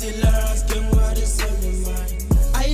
still asking what is on your mind. I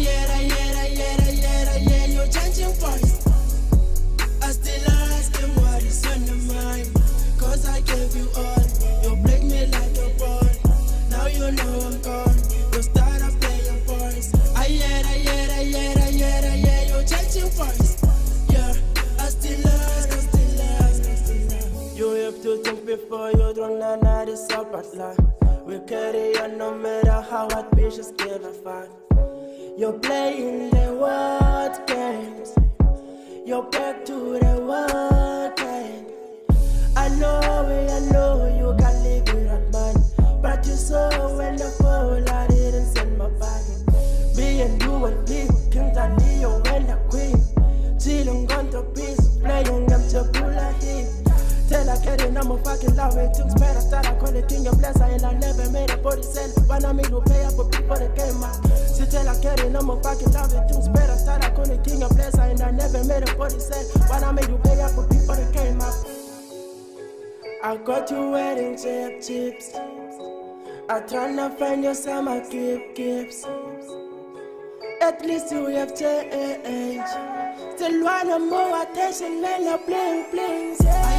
hear you changing voice. I still asking what is on your mind. Cause I gave you all, you break me like a ball. Now you know I'm gone, you start to play your voice. I hear you changing voice. Yeah, I still ask. You have to think before you throw another support line. We carry on no matter how hard bitches give a fuck. You're playing the word games. You're back to the word game. I know you can live without money, but you saw when the fall I didn't send my body. Me and you and me, King Tanio and the Queen, chilling on the piece, playing them to pull a hit. Tell I get it, I'm a fucking love it. Things better start, I call it king of bless. I never made a body sell. When I made to pay up for people that came out. So tell I get it, I'm a fucking love it. Things better start, I call it king of bless. I never made a body sell. When I made to pay up for people that came out. I got you wearing chips. I tryna find you some gifts. At least you have changed. Still want more attention when I bling.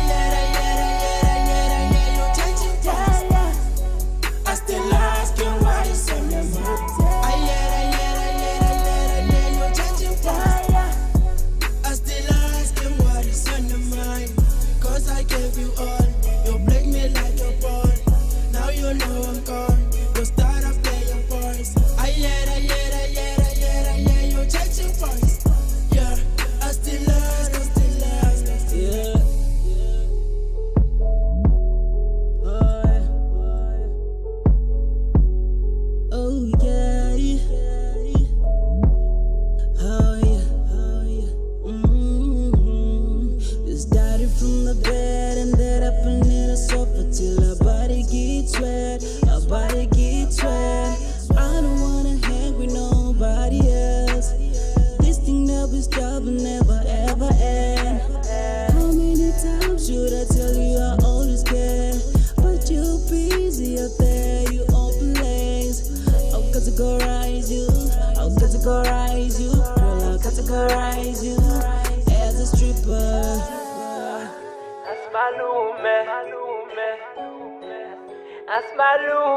You changing voice. I still asking what is on your mind. You changing voice. I still asking what is on your mind. Cause I gave you all, you break me like a ball. Now you know I'm gone, you start to play your voice. I hear you changing voice. Yeah, I still ask. Yeah. Oh yeah. We started from the bed and then up in the sofa till our body gets wet. I don't wanna hang with nobody else. This thing that we start will never ever end. How many times should I tell you I always care? But you're busy out there, you on planes. I'll categorize you, girl, I'll categorize you as a stripper. That's my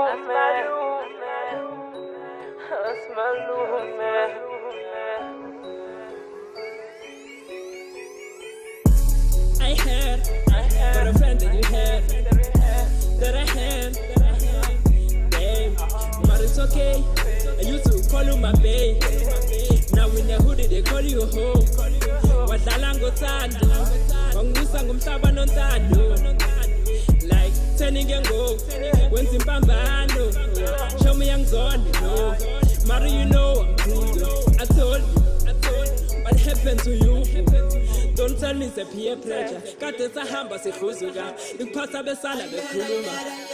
I heard, got a friend that you had, that I had, babe, but it's okay, I used to call you my babe, now in the hoodie they call you home, wadala ngothando, wangisa ngomhlaba nontando, like turning and go, when simpambano, show me young zombie, no, Mari you know I'm good, I told you, what happened to you? Don't tell me it's a peer pressure. Kade sahamba sifuzuka, ikuphatha besala bekhuluma.